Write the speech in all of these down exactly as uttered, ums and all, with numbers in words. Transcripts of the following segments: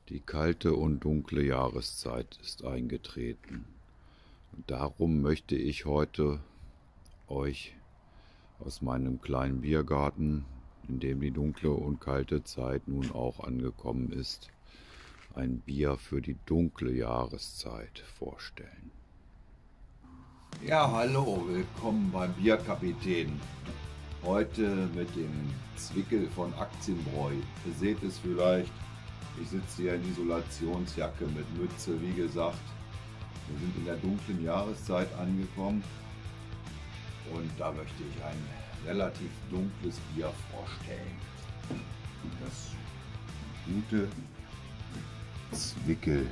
Die kalte und dunkle Jahreszeit ist eingetreten. Und darum möchte ich heute euch aus meinem kleinen Biergarten, in dem die dunkle und kalte Zeit nun auch angekommen ist, ein Bier für die dunkle Jahreszeit vorstellen. Ja, hallo, willkommen beim Bierkapitän. Heute mit dem Zwickel von Aktienbräu. Ihr seht es vielleicht, ich sitze hier in Isolationsjacke mit Mütze, wie gesagt. Wir sind in der dunklen Jahreszeit angekommen und da möchte ich ein relativ dunkles Bier vorstellen. Das gute Zwickel.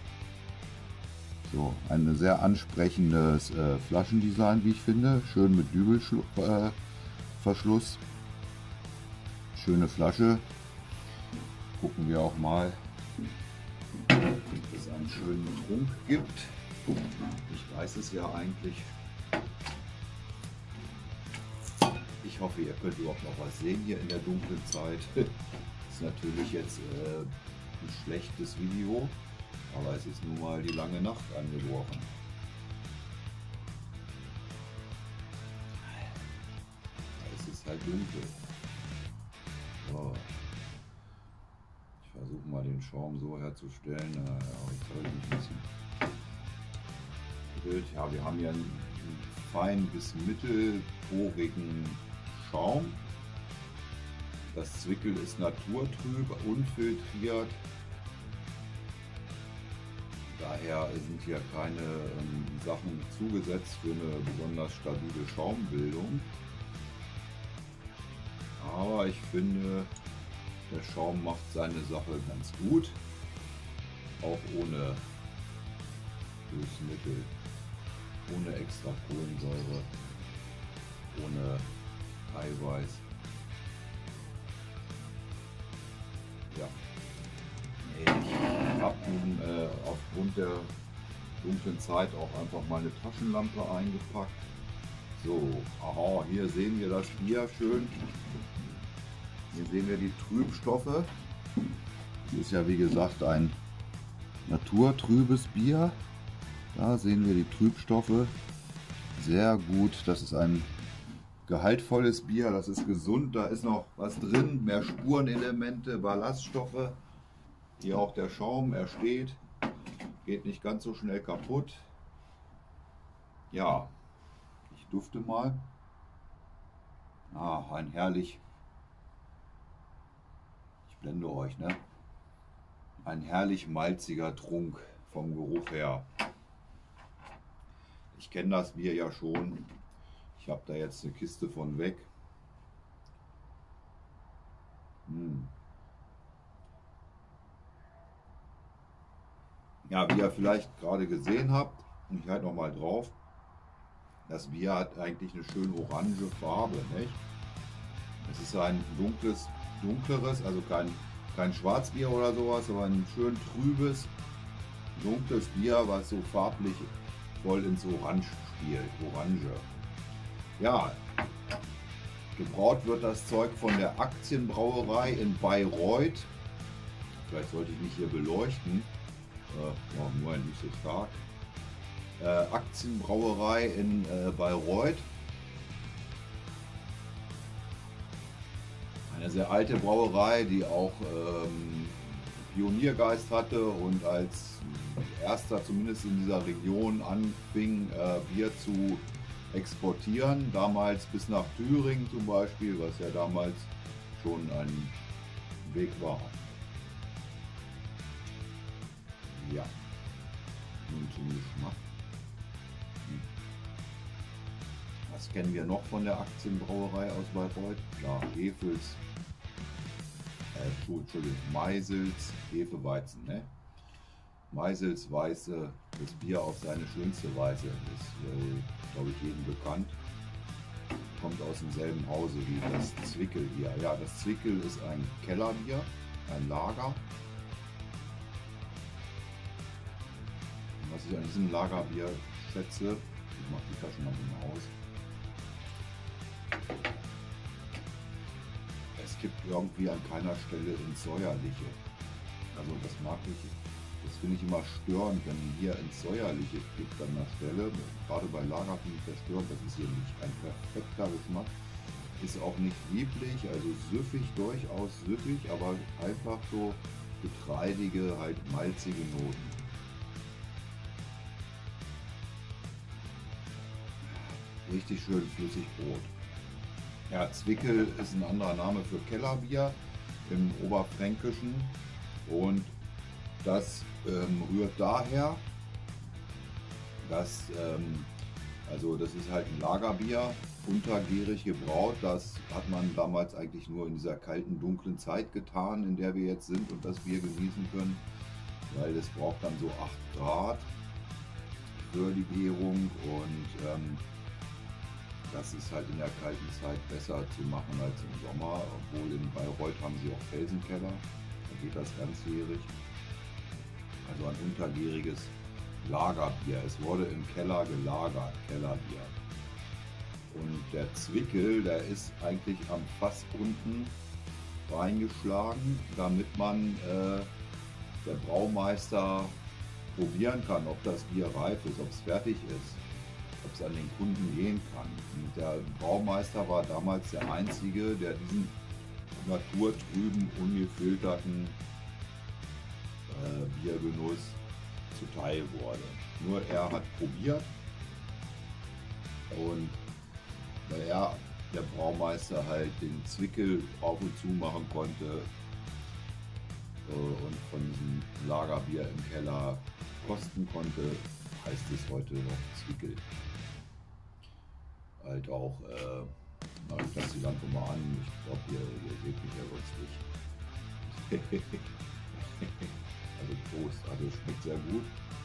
So, ein sehr ansprechendes äh, Flaschendesign, wie ich finde. Schön mit Dübelverschluss. Äh, Schöne Flasche. Gucken wir auch mal, ob es einen schönen Trunk gibt. Ich weiß es ja eigentlich. Ich hoffe, ihr könnt überhaupt noch was sehen hier in der dunklen Zeit. Das ist natürlich jetzt äh, ein schlechtes Video. Aber es ist nun mal die lange Nacht angebrochen. Es ist halt dunkel. So. Ich versuche mal den Schaum so herzustellen. Ja, jetzt habe ich mich ein bisschen Bild. Ja, wir haben hier einen fein bis mittelporigen Schaum. Das Zwickel ist naturtrüb, unfiltriert. Daher sind hier keine ähm, Sachen zugesetzt für eine besonders stabile Schaumbildung. Aber ich finde, der Schaum macht seine Sache ganz gut, auch ohne Hilfsmittel, ohne extra Kohlensäure, ohne Eiweiß. Ja. Ich habe nun äh, aufgrund der dunklen Zeit auch einfach mal eine Taschenlampe eingepackt. So, aha, hier sehen wir das Bier schön. Hier sehen wir die Trübstoffe. Das ist ja wie gesagt ein naturtrübes Bier. Da sehen wir die Trübstoffe. Sehr gut, das ist ein gehaltvolles Bier, das ist gesund, da ist noch was drin, mehr Spurenelemente, Ballaststoffe. Hier auch der Schaum, er steht, geht nicht ganz so schnell kaputt. Ja, ich dufte mal. Ah, ein herrlich, ich blende euch, ne? Ein herrlich malziger Trunk vom Geruch her. Ich kenne das Bier ja schon. Ich habe da jetzt eine Kiste von weg. Hm. Ja, wie ihr vielleicht gerade gesehen habt, und ich halte noch mal drauf, das Bier hat eigentlich eine schön orange Farbe, nicht? Es ist ein dunkles, dunkleres, also kein, kein Schwarzbier oder sowas, aber ein schön trübes, dunkles Bier, was so farblich voll ins Orange spielt, Orange. Ja, gebraut wird das Zeug von der Aktienbrauerei in Bayreuth. Vielleicht sollte ich mich hier beleuchten. Äh, ja, nur nicht so stark. Äh, Aktienbrauerei in äh, Bayreuth. Eine sehr alte Brauerei, die auch ähm, Pioniergeist hatte und als erster zumindest in dieser Region anfing, äh, Bier zu exportieren. Damals bis nach Thüringen zum Beispiel, was ja damals schon ein Weg war. Ja, nun zum Geschmack. Was kennen wir noch von der Aktienbrauerei aus Bayreuth? Klar, Hefels, äh, Entschuldigung, Meisels, Hefeweizen, ne? Meisels Weiße, das Bier auf seine schönste Weise, ist, äh, glaube ich, jedem bekannt. Kommt aus demselben Hause wie das Zwickel hier. Ja, das Zwickel ist ein Kellerbier, ein Lager. Was ich an diesem Lagerbier schätze, ich mache die Taschenlampe mal aus. Es kippt irgendwie an keiner Stelle ins Säuerliche. Also das mag ich, das finde ich immer störend, wenn hier ins Säuerliche kippt an der Stelle. Gerade bei Lager finde ich das störend, das ist hier nicht ein perfekter Geschmack. Ist auch nicht lieblich, also süffig, durchaus süffig, aber einfach so getreidige, halt malzige Noten. Richtig schön flüssig Brot. Ja, Zwickel ist ein anderer Name für Kellerbier im Oberfränkischen und das ähm, rührt daher, dass, ähm, also das ist halt ein Lagerbier, untergärig gebraut. Das hat man damals eigentlich nur in dieser kalten, dunklen Zeit getan, in der wir jetzt sind und das Bier genießen können, weil es braucht dann so acht Grad für die Gärung und ähm, das ist halt in der kalten Zeit besser zu machen als im Sommer, obwohl in Bayreuth haben sie auch Felsenkeller, da geht das ganzjährig. Also ein untergäriges Lagerbier. Es wurde im Keller gelagert, Kellerbier. Und der Zwickel, der ist eigentlich am Fass unten reingeschlagen, damit man äh, der Braumeister probieren kann, ob das Bier reif ist, ob es fertig ist, ob es an den Kunden gehen kann. Und der Braumeister war damals der Einzige, der diesen naturtrüben, ungefilterten äh, Biergenuss zuteil wurde. Nur er hat probiert und weil er, der Braumeister, halt den Zwickel auf und zu machen konnte äh, und von diesem Lagerbier im Keller kosten konnte, heißt es heute noch Zwickel. Halt auch, äh, na, ich lasse die Lampe mal an, ich glaube, ihr, ihr seht mich ja sonst nicht. Also Prost, also schmeckt sehr gut.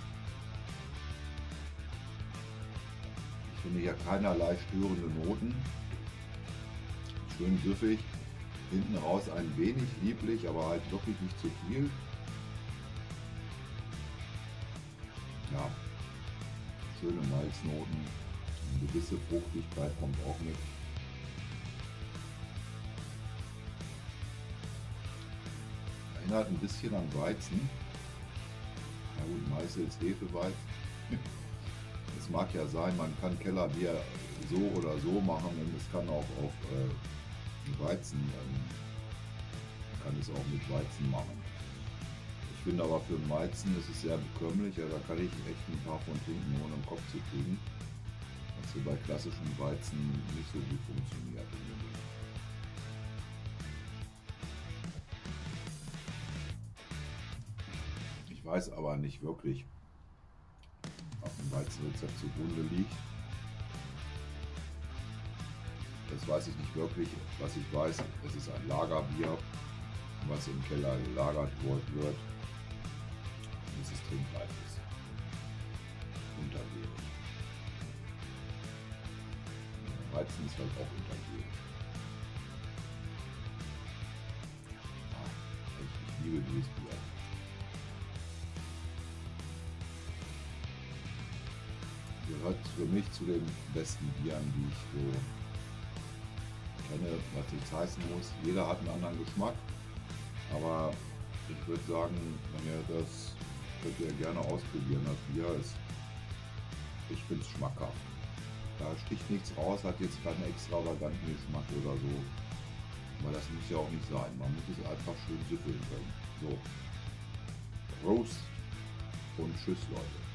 Ich finde hier keinerlei störende Noten. Schön süffig. Hinten raus ein wenig lieblich, aber halt wirklich nicht zu viel. Ja, schöne Malznoten. Eine gewisse Fruchtigkeit kommt auch mit. Erinnert ein bisschen an Weizen. Na gut, Meißel ist Hefeweizen. Es mag ja sein, man kann Kellerbier so oder so machen und es kann auch auf äh, Weizen, ähm, man kann es auch mit Weizen machen. Ich finde aber für den Weizen ist es sehr bekömmlich, ja, da kann ich echt ein paar von trinken, ohne im Kopf zu kriegen. Was hier bei klassischen Weizen nicht so gut funktioniert. Ich weiß aber nicht wirklich, auf dem Weizenrezept zugrunde liegt. Das weiß ich nicht wirklich. Was ich weiß, es ist ein Lagerbier, was im Keller gelagert wird, bis es trinkreif ist. Untergärig. Weizen ist halt auch untergärig. Ja, ich liebe dieses Bier. Gehört für mich zu den besten Bieren, die ich so kenne, was nichts heißen muss. Jeder hat einen anderen Geschmack, aber ich würde sagen, wenn ihr das könnt ihr gerne ausprobieren. Das Bier ist, ich finde es schmackhaft. Da sticht nichts raus, hat jetzt keinen extravaganten Geschmack oder so. Aber das muss ja auch nicht sein. Man muss es einfach schön süffeln können. So. Prost und tschüss, Leute.